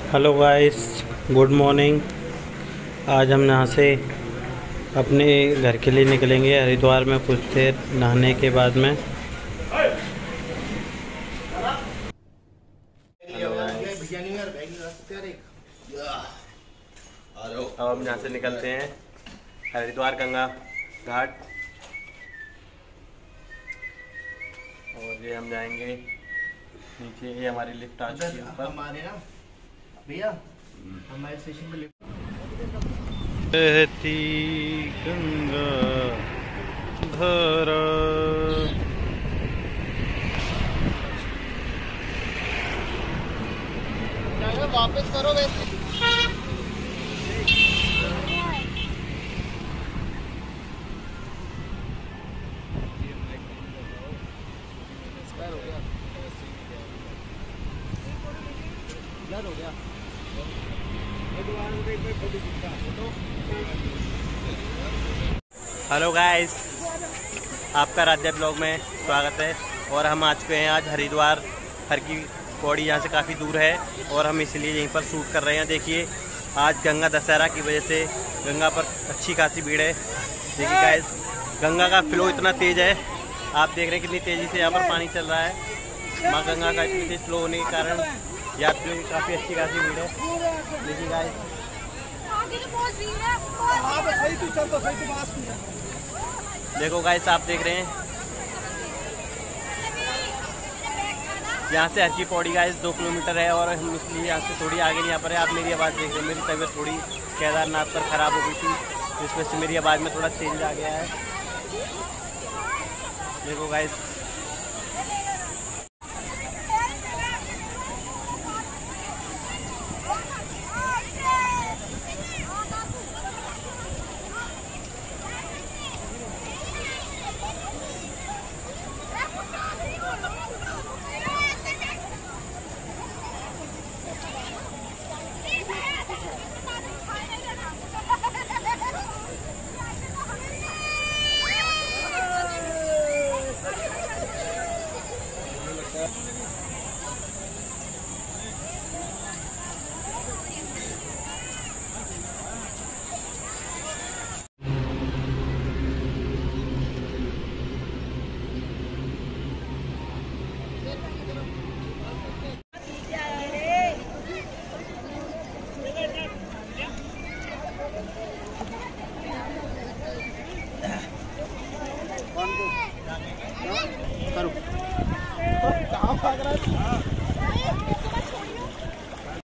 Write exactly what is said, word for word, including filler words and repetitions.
Hello guys, good morning. आज हम यहाँ से अपने घर के लिए निकलेंगे हरिद्वार में कुछ देर नहाने के बाद में। अब हम यहाँ से निकलते हैं हरिद्वार गंगा घाट और ये हम जाएंगे नीचे। ये हमारी लिफ्ट आ चुकी है ऊपर। हमारे ना भैया हमारे स्टेशन पे लिफ्ट बहती गंगा धारा, वापस करो वैसे। हो गया हेलो गाइस, आपका राज्य ब्लॉग में स्वागत है। और हम आ चुके हैं आज हरिद्वार। हर की पौड़ी यहाँ से काफ़ी दूर है और हम इसलिए यहीं पर शूट कर रहे हैं। देखिए, आज गंगा दशहरा की वजह से गंगा पर अच्छी खासी भीड़ है। देखिए गाइस, गंगा का फ्लो इतना तेज़ है, आप देख रहे हैं कितनी तेज़ी से यहाँ पर पानी चल रहा है। माँ गंगा का इतनी तेज फ्लो होने के कारण यात्रियों की काफ़ी अच्छी खासी भीड़ है। देखिए गाइस, देखो गाइस, आप देख रहे हैं यहाँ से हर की पौड़ी गाइस दो किलोमीटर है और हम इसलिए यहाँ से थोड़ी आगे नहीं आ पा रहे। आप मेरी आवाज़ देख रहे हैं, मेरी तबीयत थोड़ी केदारनाथ पर ख़राब हो गई थी, तो इस वजह से मेरी आवाज़ में थोड़ा चेंज आ गया है। देखो गाइस,